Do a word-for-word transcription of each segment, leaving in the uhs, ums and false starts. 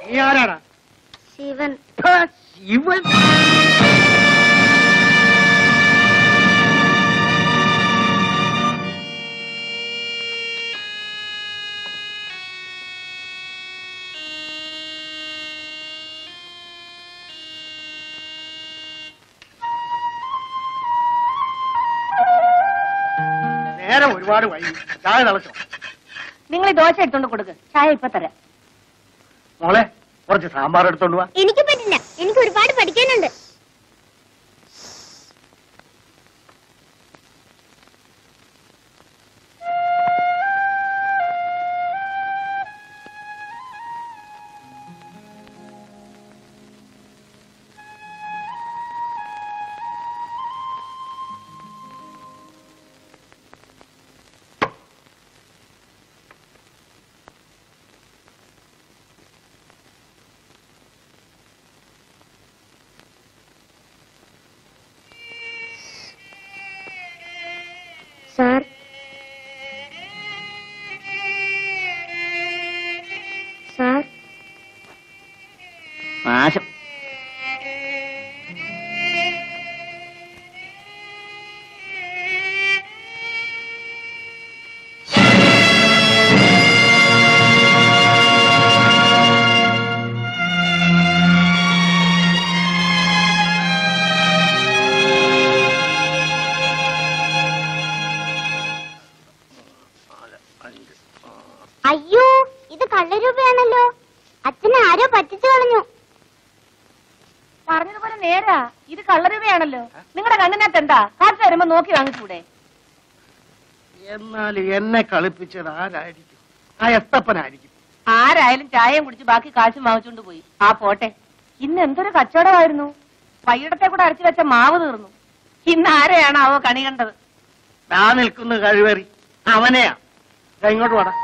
നീ ആരാടാ? ശിവൻ. ശിവൻ? നേരം ഒരുപാട് വൈകി. ചായ തിളച്ചോ? നിങ്ങൾ ഈ ദോശ എടുത്തോണ്ട് കൊടുക്ക്, ചായ ഇപ്പൊ തരാം. മോളെ കുറച്ച് സാമ്പാർ എടുത്തോണ്ട് വാ. എനിക്ക് പറ്റില്ല, എനിക്ക് ഒരുപാട് പഠിക്കാനുണ്ട്. Sir, sir. നാശം. അയ്യോ, ഇത് കള്ളരൂപയാണല്ലോ. അച്ഛനെ ആരോ പറ്റിച്ചു കളഞ്ഞു. പറഞ്ഞതുപോലെ നേരാ, ഇത് കള്ളരൂപയാണല്ലോ. നിങ്ങളുടെ കണ്ണിനകത്ത് എന്താ? കാശ് വരുമ്പോ നോക്കി വാങ്ങിച്ചൂടെ? എന്നാൽ എന്നെ കളിപ്പിച്ചത് ആരായിരിക്കും? ആ എത്തപ്പനായിരിക്കും. ആരായാലും ചായയും കുടിച്ച് ബാക്കി കാശും വാങ്ങിച്ചോണ്ട് പോയി. ആ പോട്ടെ, ഇന്ന് എന്തൊരു കച്ചവടമായിരുന്നു. വൈകിടത്തെ കൂടെ അരച്ചു വെച്ച മാവ് തീർന്നു. ഇന്ന് ആരെയാണാവോ കണി കണ്ടത്? ആ നിൽക്കുന്ന കഴിവേറി അവനെയാ. ഇങ്ങോട്ട് വാടാ,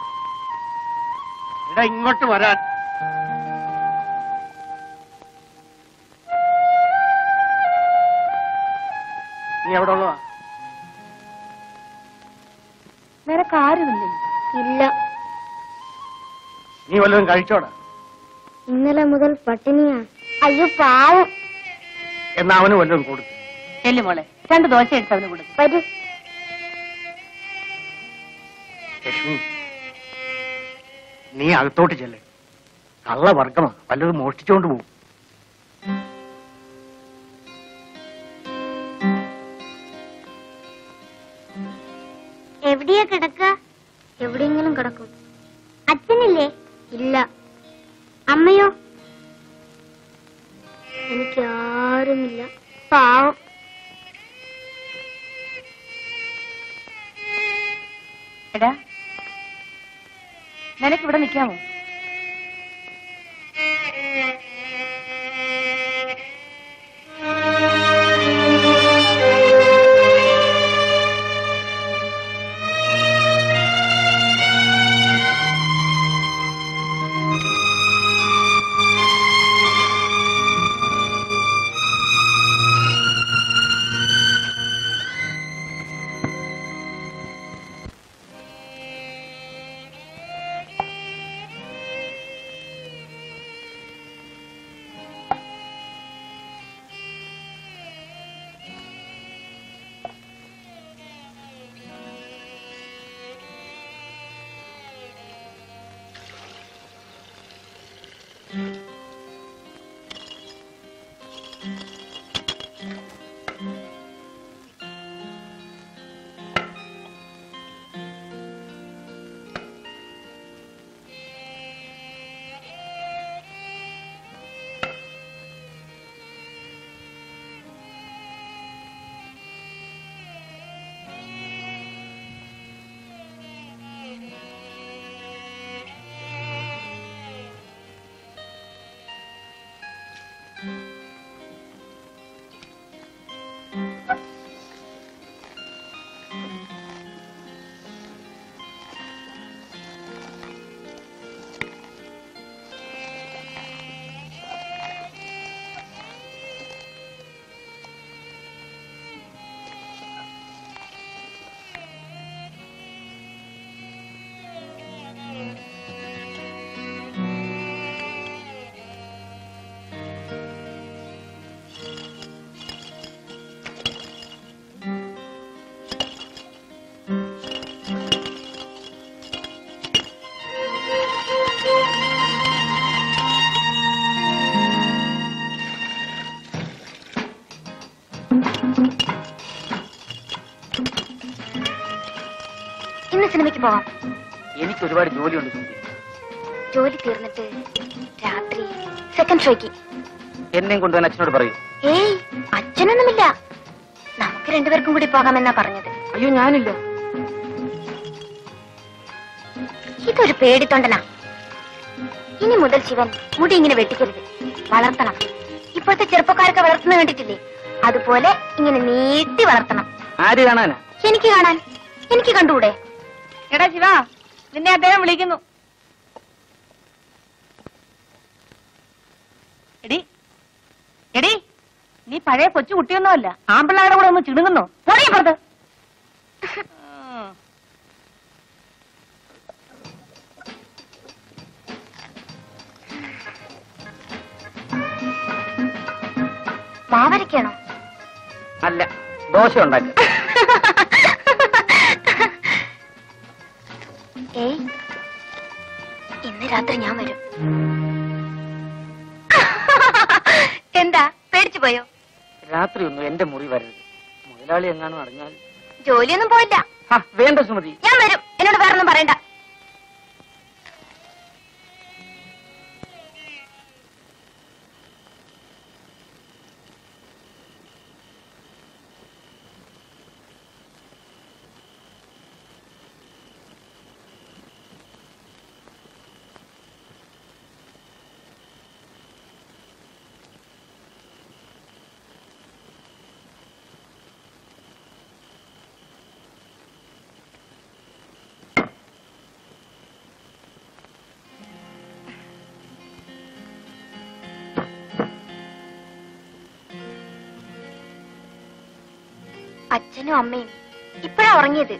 ഇടാ ഇങ്ങോട്ട് വരാൻ. നീ എവിടെ ഉള്ളതാ? നിനക്ക് ആരുമില്ലേ? ഇല്ല. നീ വല്ലതും കഴിച്ചോടാ? ഇന്നലെ മുതൽ പട്ടിണിയാ. അയ്യോ പാവം. എന്നാ അവന് വല്ലതും കൊടുത്തു. ചെല്ലു മോളെ, രണ്ട് ദോശ എടുത്ത് അവന് കൊടുക്കും. വരൂ. ലക്ഷ്മി, നീ അകത്തോട്ട് ചെല്ലേ. കള്ളവർഗമാ, വല്ലതും മോഷ്ടിച്ചോണ്ട് പോകും. എവിടെയാ കിടക്ക? എവിടെയെങ്കിലും കിടക്കും. അച്ഛനില്ലേ? ഇല്ല. അമ്മയോ? എനിക്ക് ആരുമില്ല. പാവം. എടാ, നിനക്ക് ഇവിടെ നിൽക്കാമോ? സിനിമയ്ക്ക് പോവാം. എനിക്ക് ഒരുപാട് ജോലിയുണ്ട് സുമതി. ജോലി തീർന്നിട്ട് രാത്രി സെക്കൻഡ് ഷോയ്ക്ക് എന്നെയും കൊണ്ടുപോകാൻ അച്ഛനോട് പറയൂ. ഏയ് അച്ഛനൊന്നുമില്ല, നമുക്ക് രണ്ടുപേർക്കും കൂടി പോകാമെന്നാ പറഞ്ഞത്. അയ്യോ ഞാനില്ല. ഇതൊരു പേടിത്തൊണ്ടനാ. ഇനി മുതൽ ശിവൻ മുടി ഇങ്ങനെ വെട്ടിക്കരുത്, വളർത്തണം. ഇപ്പോഴത്തെ ചെറുപ്പക്കാരൊക്കെ വളർത്തുന്ന കണ്ടിട്ടില്ലേ, അതുപോലെ ഇങ്ങനെ നീട്ടി വളർത്തണം. ആര് കാണാനാ? എനിക്ക് കാണാൻ. എനിക്ക് കണ്ടുകൂടെ? എടാ ശിവ, നിന്നെ അദ്ദേഹം വിളിക്കുന്നു. എടി എടി, നീ പഴയ കൊച്ചു കുട്ടിയൊന്നുമല്ല, ആമ്പിള്ളാരുടെ കൂടെ ഒന്ന് ചിണുങ്ങുന്നോ? പോടിയപ്പുറത്ത്. മാവരയ്ക്കാണോ? അല്ല, ദോശ ഉണ്ടാക്കി. ഏയ് ഇന്ന് രാത്രി ഞാൻ വരും. എന്താ പേടിച്ചു പോയോ? രാത്രി ഒന്നും എന്റെ മുറി വരരുത്. മുതലാളി എങ്ങാനും അറിഞ്ഞാൽ. ജോലിയൊന്നും പോയില്ല. വേണ്ട സുമതി, ഞാൻ വരും. എന്നോട് വേറൊന്നും പറയണ്ട. അച്ഛനും അമ്മയും ഇപ്പഴാ ഉറങ്ങിയത്.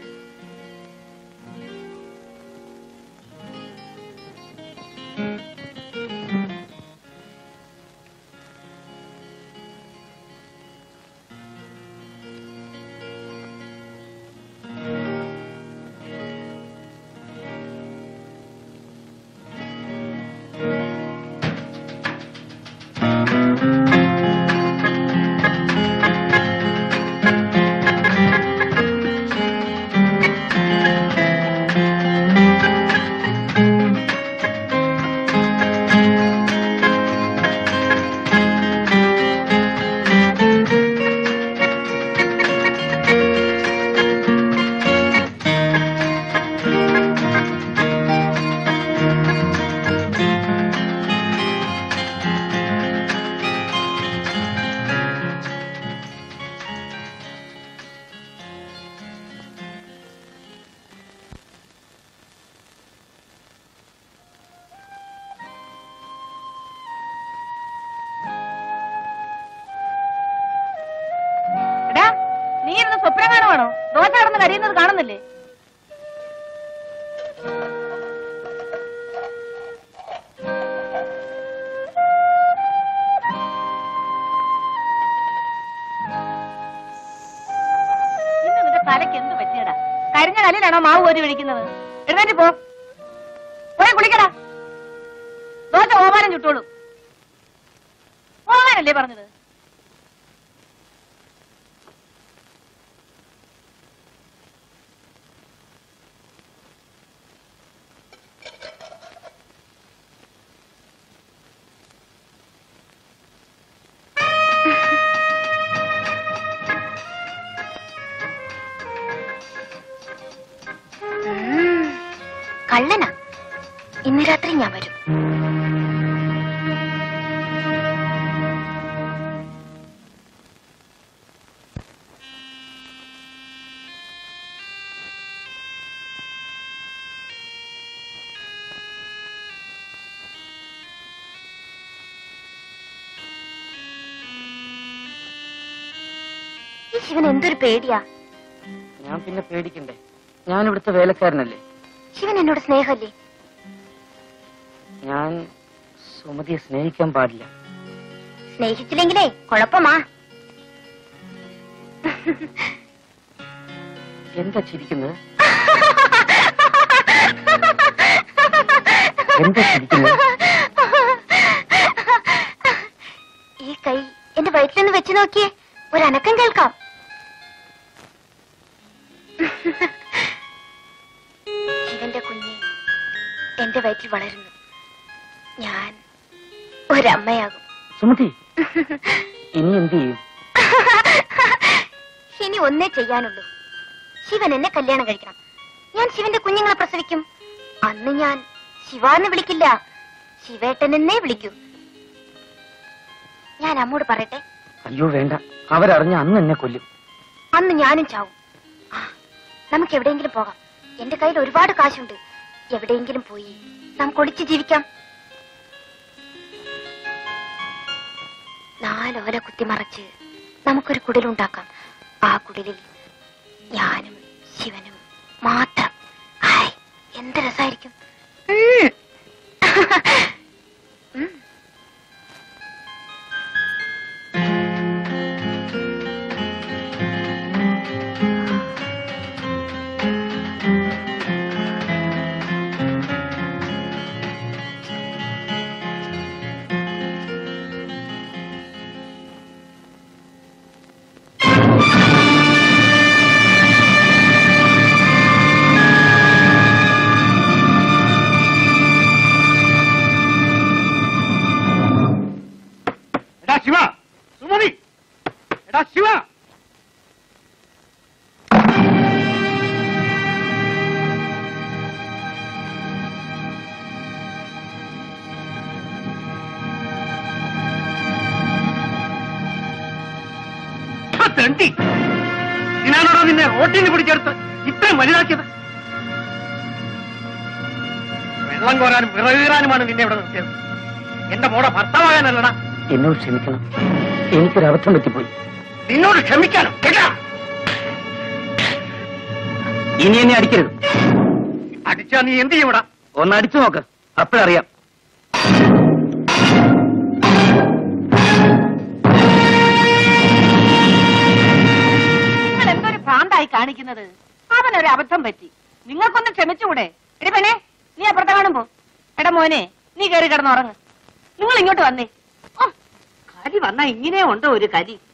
സ്വപ്നമാണോ? ദോശ കടന്ന് കരയുന്നത് കാണുന്നില്ലേ? ഇന്ന് നിന്റെ തലയ്ക്ക് എന്ത് പറ്റിയടാ? കരിഞ്ഞ കല്ലിലാണോ മാവ് കോരി ഒഴിക്കുന്നത്? എഴുന്നേറ്റ് പോ, പോയി കുളിക്കടാ. ദോശ ഓമാനം ചുട്ടോളൂ. ഓമാനല്ലേ പറഞ്ഞത്? കള്ളനാ. ഇന്ന് രാത്രി ഞാൻ വരും. ഈ ശിവൻ എന്തൊരു പേടിയാ. ഞാൻ പിന്നെ പേടിക്കണ്ടേ? ഞാൻ ഇവിടുത്തെ വേലക്കാരനല്ലേ. ശിവൻ എന്നോട് സ്നേഹല്ലേ? ഞാൻ സുമതിയെ സ്നേഹിക്കാൻ പാടില്ല. സ്നേഹിച്ചില്ലെങ്കിലേ കുഴപ്പമാ. എന്താ ചിരിക്കുന്നത്? എന്താ ചിരിക്കുന്നത്? ഈ കൈ എന്റെ വയറ്റിലൊന്ന് വെച്ച് നോക്കിയേ, ഒരനക്കം കേൾക്കാം. എന്റെ വയറ്റിൽ വളരുന്നു. ഞാൻ ഒരമ്മയാകും. സുമതി, ഇനി എന്ത് ചെയ്യും? ഇനി ഒന്നേ ചെയ്യാനുള്ളൂ. ശിവൻ എന്നെ കല്യാണം കഴിക്കണം. ഞാൻ ശിവന്റെ കുഞ്ഞുങ്ങളെ പ്രസവിക്കും. അന്ന് ഞാൻ ശിവാന്ന് വിളിക്കില്ല, ശിവേട്ടനെന്നേ വിളിക്കൂ. ഞാൻ അമ്മോട് പറയട്ടെ? അയ്യോ വേണ്ട, അവരറിഞ്ഞ അന്ന് എന്നെ കൊല്ലും. അന്ന് ഞാനും ചാവും. ആ, നമുക്ക് എവിടെയെങ്കിലും പോകാം. എന്റെ കയ്യിൽ ഒരുപാട് കാശുണ്ട്. എവിടെയെങ്കിലും പോയി നമുക്ക് ഒളിച്ചു ജീവിക്കാം. നാലോല കുത്തിമറച്ച് നമുക്കൊരു കുടിലുണ്ടാക്കാം. ആ കുടിലിൽ ഞാനും ശിവനും മാത്രം. ഹായ്, എന്ത് രസമായിരിക്കും. ശിവ, സുമതി, എടാ ശിവ. തെണ്ടി, ഇതിനാണോ നിന്നെ റോട്ടിന് പിടിച്ചെടുത്ത് ഇത്രയും വലുതാക്കിയത്? വെള്ളം കോരാനും വിറകീറാനുമാണ് നിന്നെ ഇവിടെ നിർത്തിയത്. എന്റെ മോടെ ഭർത്താവാകാനല്ലടാ. എന്നോട് ക്ഷമിക്കണം, എനിക്കൊരു അബദ്ധം പറ്റിപ്പോയി. നിന്നോട് ക്ഷമിക്കാനോ? കേട്ടാ, ഇനി എന്നെ അടിക്കരുത്. അടിച്ചാ നീ എന്ത് ചെയ്യൂടാ? ഒന്ന് അടിച്ചു നോക്ക്, അപ്പോഴറിയാം. നിങ്ങൾ എന്തൊരു ഭ്രാന്തായി കാണിക്കുന്നത്? അവനൊരു അബദ്ധം പറ്റി, നിങ്ങൾക്കൊന്ന് ക്ഷമിച്ചുകൂടെ? എടി പെണ്ണേ, നീ അപ്പുറത്തെ കാണുമ്പോ. എടാ മോനെ, നീ കയറി കിടന്നുറങ്ങ്. നിങ്ങൾ ഇങ്ങോട്ട് വന്നേ. കലി വന്നാ ഇങ്ങനെ ഉണ്ടോ ഒരു കലി?